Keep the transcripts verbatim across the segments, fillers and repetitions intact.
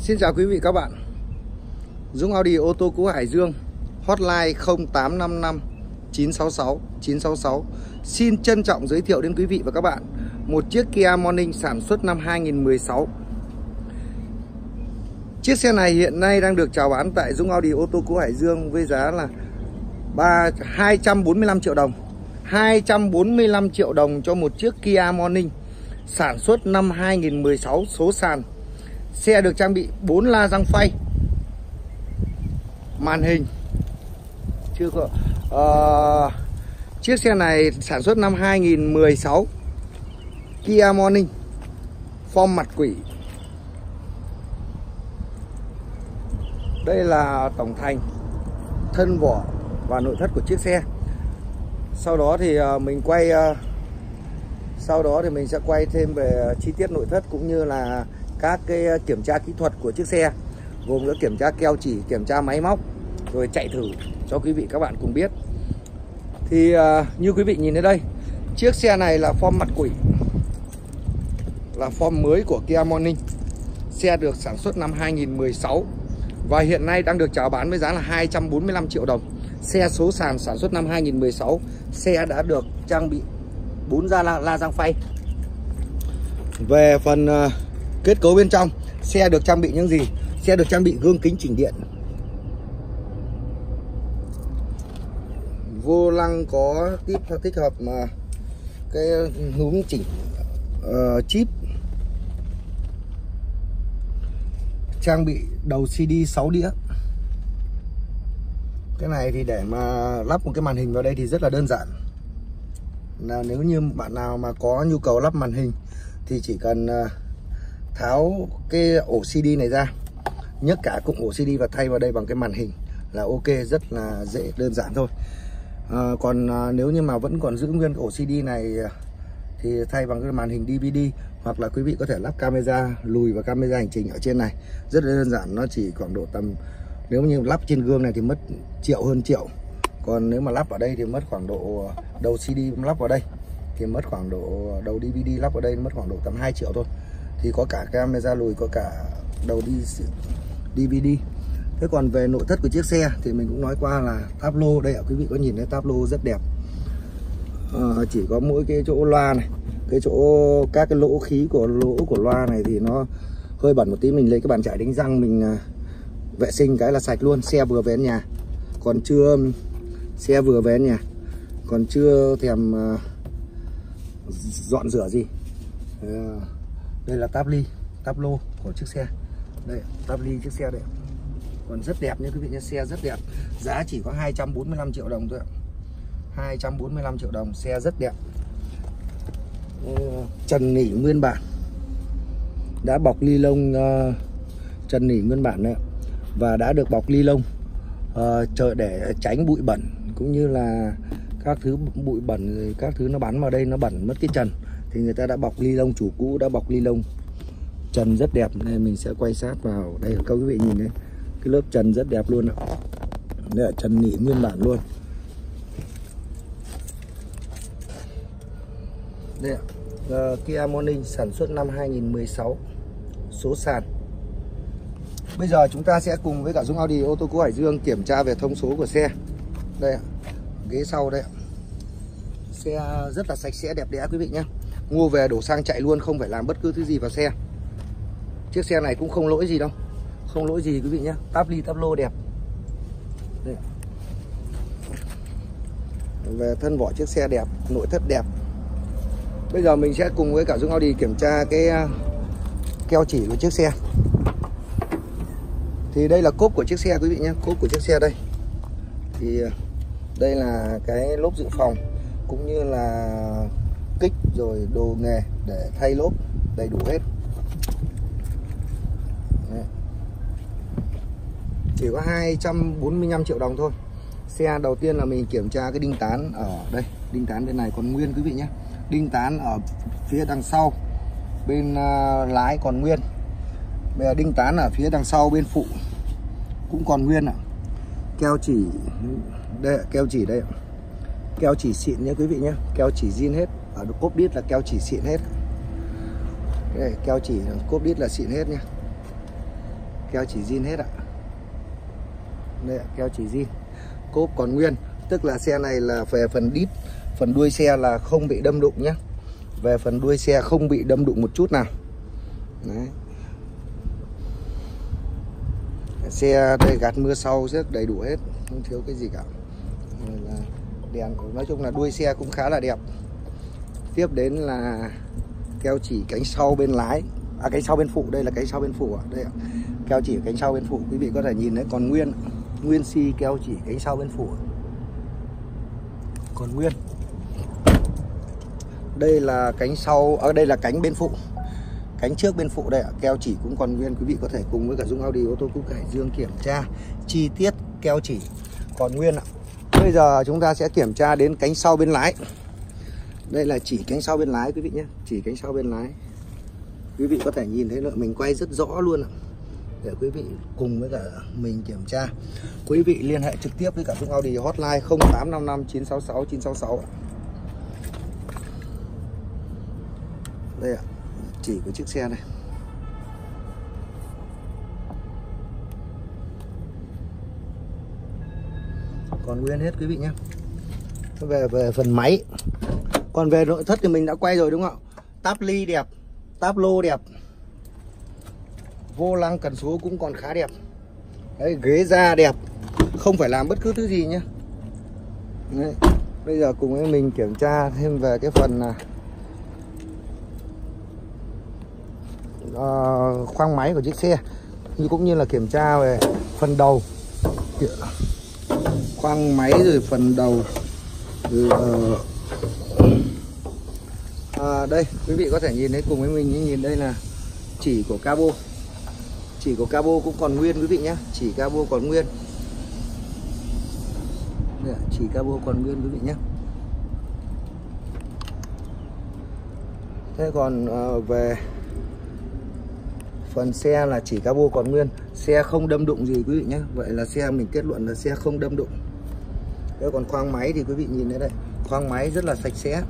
Xin chào quý vị các bạn. Dũng Audi ô tô cũ Hải Dương, hotline không tám năm năm chín sáu sáu chín sáu sáu. Xin trân trọng giới thiệu đến quý vị và các bạn một chiếc Kia Morning sản xuất năm hai nghìn mười sáu. Chiếc xe này hiện nay đang được chào bán tại Dũng Audi ô tô cũ Hải Dương với giá là hai trăm bốn mươi lăm triệu đồng. hai trăm bốn mươi lăm triệu đồng cho một chiếc Kia Morning sản xuất năm hai nghìn mười sáu, số sàn. Xe được trang bị bốn la răng phay, màn hình chưa có. Uh, chiếc xe này sản xuất năm hai nghìn mười sáu, Kia Morning, form mặt quỷ. Đây là tổng thành, thân vỏ và nội thất của chiếc xe. Sau đó thì uh, mình quay uh, sau đó thì mình sẽ quay thêm về chi tiết nội thất cũng như là các cái kiểm tra kỹ thuật của chiếc xe, gồm các kiểm tra keo chỉ, kiểm tra máy móc, rồi chạy thử cho quý vị các bạn cùng biết. Thì uh, như quý vị nhìn thấy đây, chiếc xe này là form mặt quỷ, là form mới của Kia Morning. Xe được sản xuất năm hai nghìn mười sáu và hiện nay đang được chào bán với giá là hai trăm bốn mươi lăm triệu đồng. Xe số sàn sản xuất năm hai nghìn mười sáu. Xe đã được trang bị bốn la, la răng phay. Về phần uh, kết cấu bên trong, xe được trang bị những gì? Xe được trang bị gương kính chỉnh điện, vô lăng có tiếp tích hợp mà cái hướng chỉnh uh, chip, trang bị đầu xê đê sáu đĩa. Cái này thì để mà lắp một cái màn hình vào đây thì rất là đơn giản. Là nếu như bạn nào mà có nhu cầu lắp màn hình thì chỉ cần uh, tháo cái ổ xê đê này ra, nhấc cả cụm ổ xê đê và thay vào đây bằng cái màn hình là ok, rất là dễ, đơn giản thôi. À, còn à, nếu như mà vẫn còn giữ nguyên ổ xê đê này thì thay bằng cái màn hình đê vê đê, hoặc là quý vị có thể lắp camera lùi và camera hành trình ở trên này, rất là đơn giản. Nó chỉ khoảng độ tầm, nếu như lắp trên gương này thì mất triệu, hơn triệu. Còn nếu mà lắp ở đây thì mất khoảng độ, đầu xê đê lắp vào đây thì mất khoảng độ, đầu đê vê đê lắp vào đây mất khoảng độ tầm hai triệu thôi. Thì có cả camera lùi, có cả đầu đi đê vê đê. Thế còn về nội thất của chiếc xe thì mình cũng nói qua là táp lô. Đây ạ, quý vị có nhìn thấy táp lô rất đẹp. à, Chỉ có mỗi cái chỗ loa này, cái chỗ các cái lỗ khí của lỗ của loa này thì nó hơi bẩn một tí. Mình lấy cái bàn chải đánh răng mình vệ sinh cái là sạch luôn. Xe vừa về nhà, còn chưa xe vừa về nhà còn chưa thèm uh, dọn rửa gì. uh, Đây là táp ly, táp lô của chiếc xe. Đây, táp ly chiếc xe đây. Còn rất đẹp nha quý vị nha, xe rất đẹp. Giá chỉ có hai trăm bốn mươi lăm triệu đồng thôi ạ. hai trăm bốn mươi lăm triệu đồng, xe rất đẹp. Trần nỉ nguyên bản, đã bọc ni lông, uh, trần nỉ nguyên bản đấy, và đã được bọc ni lông uh, chờ để tránh bụi bẩn cũng như là các thứ bụi bẩn, các thứ nó bắn vào đây nó bẩn mất cái trần, thì người ta đã bọc ni lông, chủ cũ đã bọc ni lông. Trần rất đẹp, nên mình sẽ quay sát vào đây các quý vị nhìn đấy, cái lớp trần rất đẹp luôn ạ. Đây là trần nỉ nguyên bản luôn. Đây ạ, uh, Kia Morning sản xuất năm hai nghìn mười sáu, số sàn. Bây giờ chúng ta sẽ cùng với cả Dũng Audi ô tô cũ Hải Dương kiểm tra về thông số của xe. Đây ạ, ghế sau đây ạ. Xe rất là sạch sẽ, đẹp đẽ quý vị nhé. Mua về đổ xăng chạy luôn, không phải làm bất cứ thứ gì vào xe. Chiếc xe này cũng không lỗi gì đâu, không lỗi gì quý vị nhé. Táp ly táp lô đẹp. Đây. Về thân vỏ chiếc xe đẹp, nội thất đẹp. Bây giờ mình sẽ cùng với cả Dũng Audi kiểm tra cái keo chỉ của chiếc xe. Thì đây là cốp của chiếc xe quý vị nhé, cốp của chiếc xe đây. Thì đây là cái lốp dự phòng cũng như là kích rồi đồ nghề để thay lốp, đầy đủ hết. Đấy. Chỉ có hai trăm bốn mươi lăm triệu đồng thôi. Xe đầu tiên là mình kiểm tra cái đinh tán ở đây, đinh tán bên này còn nguyên quý vị nhé. Đinh tán ở phía đằng sau bên uh, lái còn nguyên. Bây giờ đinh tán ở phía đằng sau bên phụ cũng còn nguyên ạ. Keo chỉ đây, keo chỉ đây, keo chỉ xịn nhé quý vị nhé, keo chỉ zin hết. Ở cốp đít là keo chỉ xịn hết. Đây, keo chỉ cốp đít là xịn hết nha. keo chỉ zin hết ạ. Đây ạ, keo chỉ zin, cốp còn nguyên, tức là xe này là về phần đít, phần đuôi xe là không bị đâm đụng nhé. Về phần đuôi xe không bị đâm đụng một chút nào. Đấy. Xe đây gạt mưa sau rất đầy đủ hết, không thiếu cái gì cả. Là đèn, nói chung là đuôi xe cũng khá là đẹp. Tiếp đến là keo chỉ cánh sau bên lái, à cánh sau bên phụ, đây là cánh sau bên phụ ạ. Đây ạ. Keo chỉ cánh sau bên phụ, quý vị có thể nhìn thấy còn nguyên, nguyên xi keo chỉ cánh sau bên phụ. Còn nguyên. Đây là cánh sau, ở à, đây là cánh bên phụ. Cánh trước bên phụ đây ạ, keo chỉ cũng còn nguyên, quý vị có thể cùng với cả Dung Audio Ô tô Cũ Hải Dương kiểm tra chi tiết keo chỉ còn nguyên ạ. Bây giờ chúng ta sẽ kiểm tra đến cánh sau bên lái. Đây là chỉ cánh sau bên lái quý vị nhé, chỉ cánh sau bên lái. Quý vị có thể nhìn thấy là mình quay rất rõ luôn ạ. Để quý vị cùng với cả mình kiểm tra. Quý vị liên hệ trực tiếp với cả Dung Audio hotline không tám năm năm chín sáu sáu chín sáu sáu ạ. Đây ạ, chỉ của chiếc xe này. Còn nguyên hết quý vị nhé. Về về phần máy. Còn về nội thất thì mình đã quay rồi đúng không ạ? Táp ly đẹp, táp lô đẹp. Vô lăng cần số cũng còn khá đẹp. Đấy, ghế da đẹp, không phải làm bất cứ thứ gì nhé. Đấy. Bây giờ cùng với mình kiểm tra thêm về cái phần là uh, khoang máy của chiếc xe, như cũng như là kiểm tra về phần đầu, khoang máy rồi phần đầu. Rồi, uh, à, đây quý vị có thể nhìn thấy cùng với mình, nhìn đây là chỉ của cabo, chỉ của cabo cũng còn nguyên quý vị nhé, chỉ cabo còn nguyên. Đây, chỉ cabo còn nguyên quý vị nhé. Thế còn uh, về phần xe là chỉ cabo còn nguyên, xe không đâm đụng gì quý vị nhé. Vậy là xe mình kết luận là xe không đâm đụng. Thế còn khoang máy thì quý vị nhìn thấy đây, khoang máy rất là sạch sẽ.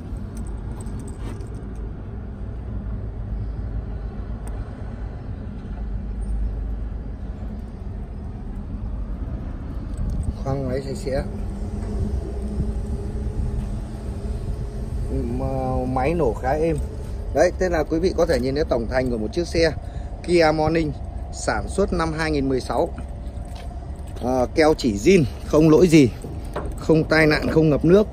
Khoang máy sạch sẽ. Máy nổ khá êm. Đấy, thế là quý vị có thể nhìn thấy tổng thành của một chiếc xe Kia Morning sản xuất năm hai nghìn mười sáu. à, Keo chỉ zin, không lỗi gì, không tai nạn, không ngập nước.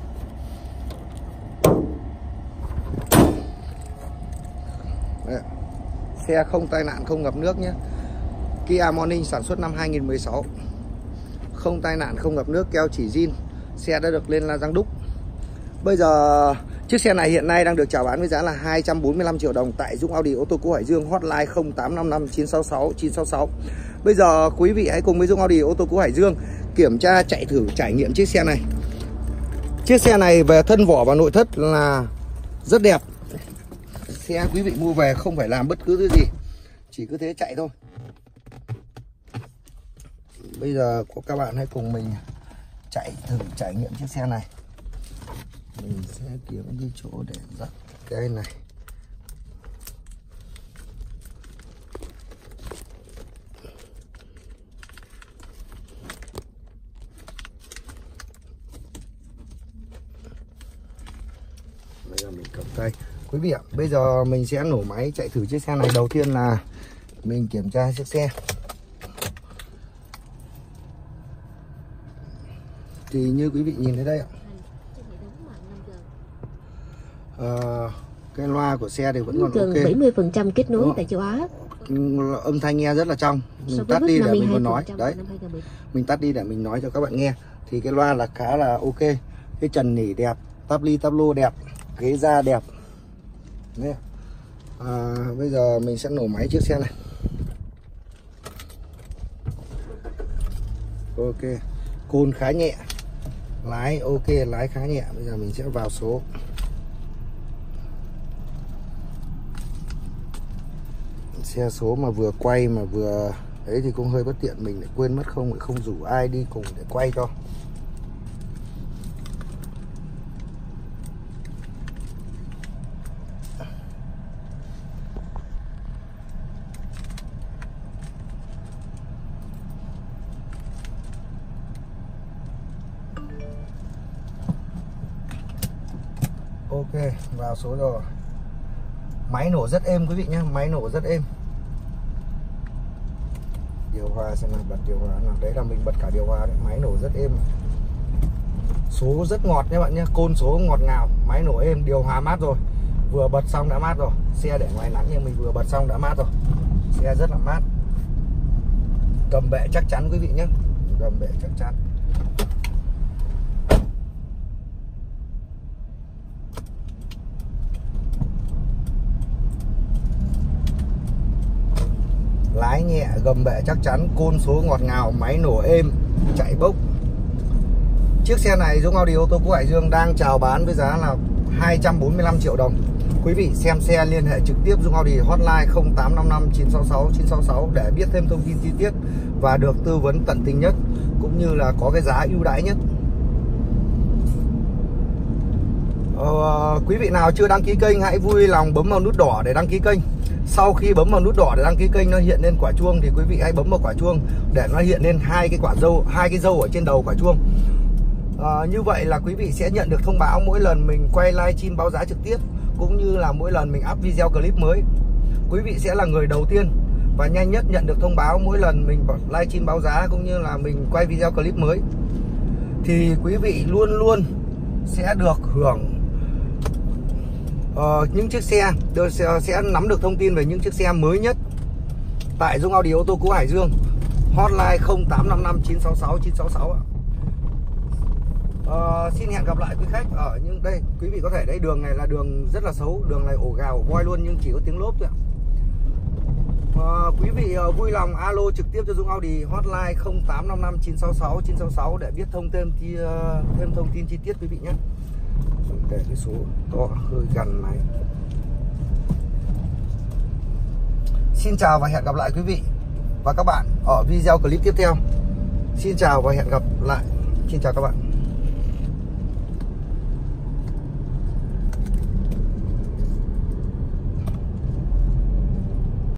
Đấy, xe không tai nạn, không ngập nước nhé. Kia Morning sản xuất năm hai nghìn mười sáu, không tai nạn, không ngập nước, keo chỉ zin. Xe đã được lên la răng đúc. Bây giờ chiếc xe này hiện nay đang được chào bán với giá là hai trăm bốn mươi lăm triệu đồng tại Dung Audio Ô tô Cũ Hải Dương, hotline không tám năm năm chín sáu sáu chín sáu sáu. Bây giờ quý vị hãy cùng với Dung Audio Ô tô Cũ Hải Dương kiểm tra chạy thử trải nghiệm chiếc xe này. Chiếc xe này về thân vỏ và nội thất là rất đẹp. Xe quý vị mua về không phải làm bất cứ thứ gì, chỉ cứ thế chạy thôi. Bây giờ có các bạn hãy cùng mình chạy thử trải nghiệm chiếc xe này. Mình sẽ kiếm cái chỗ để dắt cái này. Bây giờ mình cầm tay. Quý vị ạ, bây giờ mình sẽ nổ máy chạy thử chiếc xe này. Đầu tiên là mình kiểm tra chiếc xe. Thì như quý vị nhìn thấy đây ạ, à, cái loa của xe thì vẫn còn gần ok, bảy mươi phần trăm kết nối tại châu Á. Âm thanh nghe rất là trong. Mình tắt đi để mình còn nói. Đấy, mình tắt đi để mình nói cho các bạn nghe. Thì cái loa là khá là ok. Cái trần nỉ đẹp, táp ly táp lô đẹp, ghế da đẹp. Đấy. À, bây giờ mình sẽ nổ máy chiếc xe này. Ok, côn khá nhẹ, lái ok, lái khá nhẹ. Bây giờ mình sẽ vào số. Xe số mà vừa quay mà vừa đấy thì cũng hơi bất tiện, mình lại quên mất không không rủ ai đi cùng để quay cho. Ok, vào số rồi. Máy nổ rất êm quý vị nhé, máy nổ rất êm. Điều hòa xem nào, bật điều hòa nào. Đấy là mình bật cả điều hòa đấy, máy nổ rất êm. Số rất ngọt nhé bạn nhé, côn số ngọt ngào, máy nổ êm, điều hòa mát rồi. Vừa bật xong đã mát rồi. Xe để ngoài nắng nhưng mình vừa bật xong đã mát rồi. Xe rất là mát. Cầm bệ chắc chắn quý vị nhé, cầm bệ chắc chắn. Lái nhẹ, gầm bệ chắc chắn, côn số ngọt ngào, máy nổ êm, chạy bốc. Chiếc xe này Dũng Audi ô tô cũ Hải Dương đang chào bán với giá là hai trăm bốn mươi lăm triệu đồng. Quý vị xem xe liên hệ trực tiếp Dũng Audi, hotline không tám năm năm chín sáu sáu chín sáu sáu để biết thêm thông tin chi tiết và được tư vấn tận tình nhất, cũng như là có cái giá ưu đãi nhất. Ờ, quý vị nào chưa đăng ký kênh hãy vui lòng bấm vào nút đỏ để đăng ký kênh. Sau khi bấm vào nút đỏ để đăng ký kênh nó hiện lên quả chuông thì quý vị hãy bấm vào quả chuông để nó hiện lên hai cái quả dâu, hai cái dâu ở trên đầu quả chuông. À, như vậy là quý vị sẽ nhận được thông báo mỗi lần mình quay livestream báo giá trực tiếp, cũng như là mỗi lần mình up video clip mới. Quý vị sẽ là người đầu tiên và nhanh nhất nhận được thông báo mỗi lần mình livestream báo giá cũng như là mình quay video clip mới. Thì quý vị luôn luôn sẽ được hưởng uh, những chiếc xe, được, sẽ nắm được thông tin về những chiếc xe mới nhất tại Dũng Audi ô tô cũ Hải Dương. Hotline không tám năm năm chín sáu sáu chín sáu sáu ạ. Uh, xin hẹn gặp lại quý khách ở những đây. Quý vị có thể đây, đường này là đường rất là xấu, đường này ổ gào ổ voi luôn nhưng chỉ có tiếng lốp thôi ạ. Uh, quý vị uh, vui lòng alo trực tiếp cho Dũng Audi, hotline không tám năm năm chín sáu sáu chín sáu sáu để biết thông thêm uh, thêm thông tin chi tiết quý vị nhé. Để cái số to hơi gần này. Xin chào và hẹn gặp lại quý vị và các bạn ở video clip tiếp theo. Xin chào và hẹn gặp lại. Xin chào các bạn.